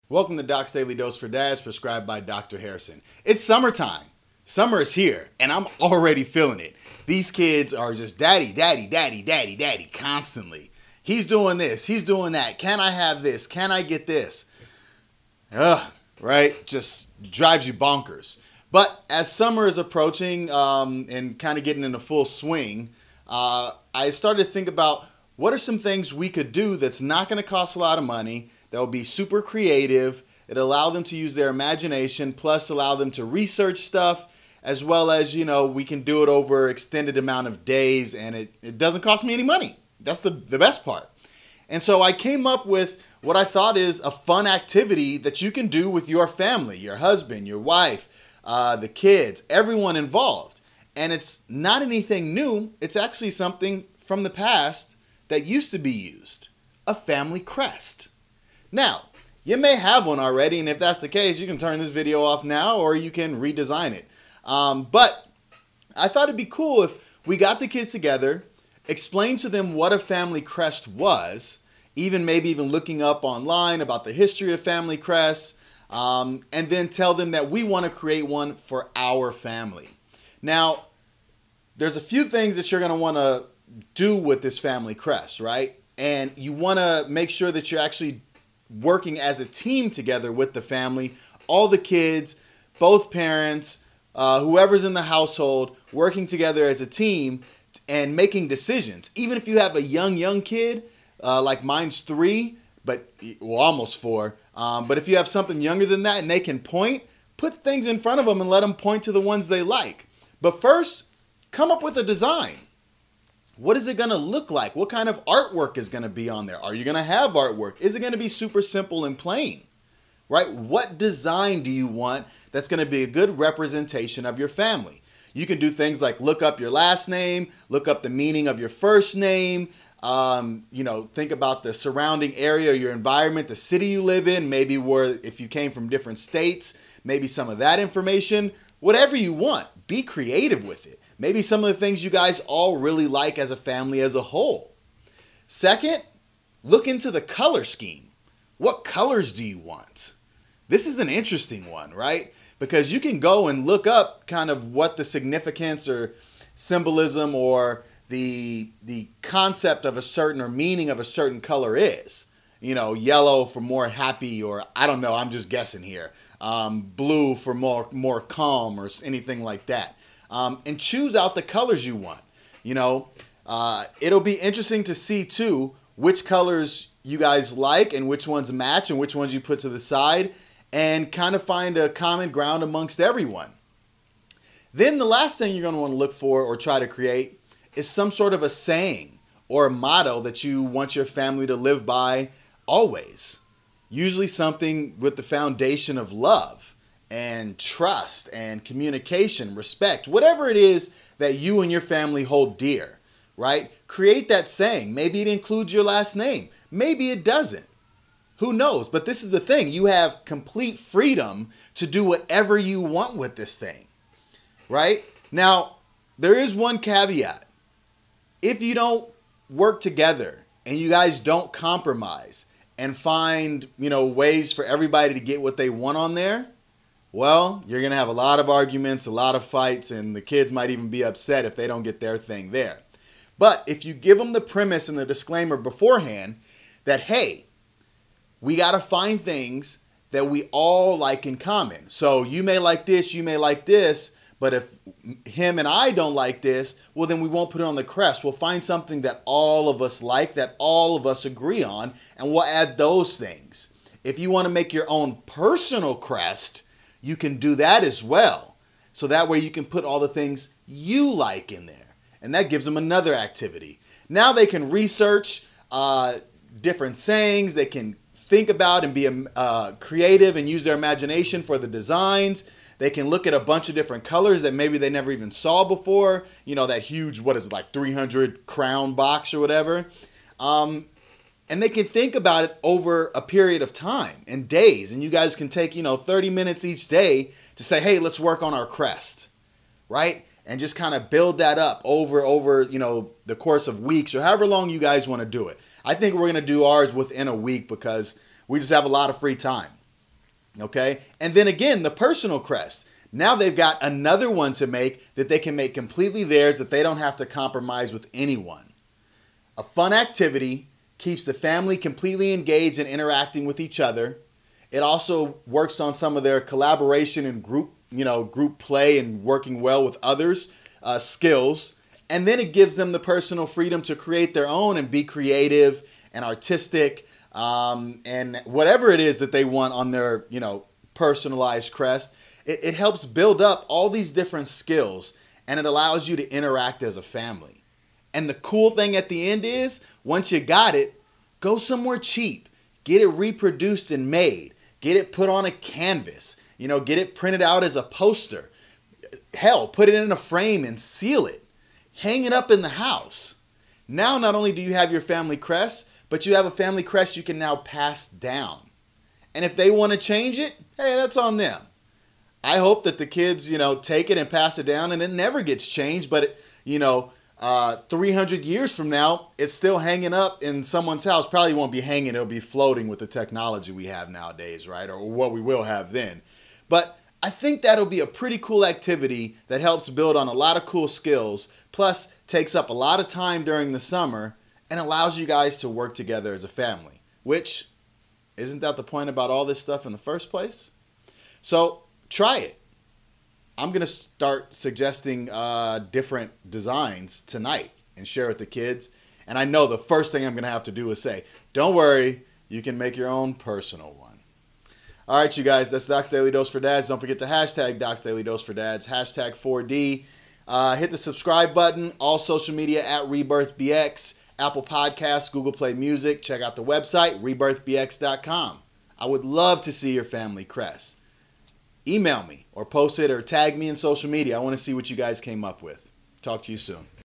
Welcome to Doc's Daily Dose for Dads, prescribed by Dr. Harrison. It's summertime. Summer is here, and I'm already feeling it. These kids are just daddy, daddy, daddy, daddy, daddy, constantly. He's doing this, he's doing that. Can I have this? Can I get this? Right? Just drives you bonkers. But as summer is approaching and kind of getting into full swing, I started to think about what are some things we could do that's not going to cost a lot of money, that will be super creative, it'll allow them to use their imagination, plus allow them to research stuff, as well as, we can do it over extended amount of days, and it doesn't cost me any money. That's the best part. And so I came up with what I thought is a fun activity that you can do with your family, your husband, your wife, the kids, everyone involved. And it's not anything new. It's actually something from the past that used to be used, a family crest. Now, you may have one already, and if that's the case, you can turn this video off now or you can redesign it. But I thought it'd be cool if we got the kids together, explained to them what a family crest was, maybe even looking up online about the history of family crests, and then tell them that we want to create one for our family. Now, there's a few things that you're going to want to do with this family crest, right? And you want to make sure that you're actually working as a team together with the family, all the kids, both parents, whoever's in the household, working together as a team and making decisions. Even if you have a young kid, like mine's 3, almost 4. But if you have something younger than that and they can point, put things in front of them and let them point to the ones they like. But first, come up with a design. What is it going to look like? What kind of artwork is going to be on there? Are you going to have artwork? Is it going to be super simple and plain? Right? What design do you want that's going to be a good representation of your family? You can do things like look up your last name, look up the meaning of your first name, think about the surrounding area, your environment, the city you live in, maybe if you came from different states, maybe some of that information, whatever you want. Be creative with it. Maybe some of the things you guys all really like as a family as a whole. Second, look into the color scheme. What colors do you want? This is an interesting one, right? Because you can go and look up kind of what the significance or symbolism or the concept of a certain or meaning of a certain color is. Yellow for more happy, or I don't know, I'm just guessing here. Blue for more calm or anything like that. And choose out the colors you want. It'll be interesting to see too which colors you guys like and which ones match and which ones you put to the side, and kind of find a common ground amongst everyone. Then the last thing you're going to want to look for or try to create is some sort of a saying or a motto that you want your family to live by always. Usually something with the foundation of love and trust and communication, respect, whatever it is that you and your family hold dear, right? Create that saying. Maybe it includes your last name. Maybe it doesn't. Who knows? But this is the thing. You have complete freedom to do whatever you want with this thing, right? Now, there is one caveat. If you don't work together and you guys don't compromise and find, ways for everybody to get what they want on there, well, you're going to have a lot of arguments, a lot of fights, and the kids might even be upset if they don't get their thing there. But if you give them the premise and the disclaimer beforehand that, hey, we got to find things that we all like in common. So you may like this, you may like this, but if him and I don't like this, well, then we won't put it on the crest. We'll find something that all of us like, that all of us agree on, and we'll add those things. If you want to make your own personal crest, you can do that as well. So that way you can put all the things you like in there. And that gives them another activity. Now they can research different sayings. They can think about and be creative and use their imagination for the designs. They can look at a bunch of different colors that maybe they never even saw before. That huge, 300 crown box or whatever. And they can think about it over a period of time and days. And you guys can take, 30 minutes each day to say, hey, let's work on our crest, right? And just kind of build that up over the course of weeks or however long you guys want to do it. I think we're going to do ours within a week because we just have a lot of free time. Okay, and then again, the personal crest. Now they've got another one to make that they can make completely theirs, that they don't have to compromise with anyone. A fun activity, keeps the family completely engaged and interacting with each other. It also works on some of their collaboration and group play and working well with others skills. And then it gives them the personal freedom to create their own and be creative and artistic and whatever it is that they want on their personalized crest. It helps build up all these different skills, and it allows you to interact as a family. And the cool thing at the end is, once you got it, go somewhere cheap. Get it reproduced and made. Get it put on a canvas. Get it printed out as a poster. Hell, put it in a frame and seal it. Hang it up in the house. Now, not only do you have your family crest, but you have a family crest you can now pass down. And if they want to change it, hey, that's on them. I hope that the kids, take it and pass it down and it never gets changed. But, 300 years from now, it's still hanging up in someone's house. Probably won't be hanging. It'll be floating with the technology we have nowadays, right? Or what we will have then. But I think that'll be a pretty cool activity that helps build on a lot of cool skills, plus takes up a lot of time during the summer and allows you guys to work together as a family, which, isn't that the point about all this stuff in the first place? So try it. I'm going to start suggesting different designs tonight and share with the kids. And I know the first thing I'm going to have to do is say, don't worry, you can make your own personal one. All right, you guys, that's Doc's Daily Dose for Dads. Don't forget to hashtag Doc's Daily Dose for Dads, hashtag 4D. Hit the subscribe button, all social media at rebirthbx, Apple Podcasts, Google Play Music. Check out the website, rebirthbx.com. I would love to see your family crest. Email me or post it or tag me in social media. I want to see what you guys came up with. Talk to you soon.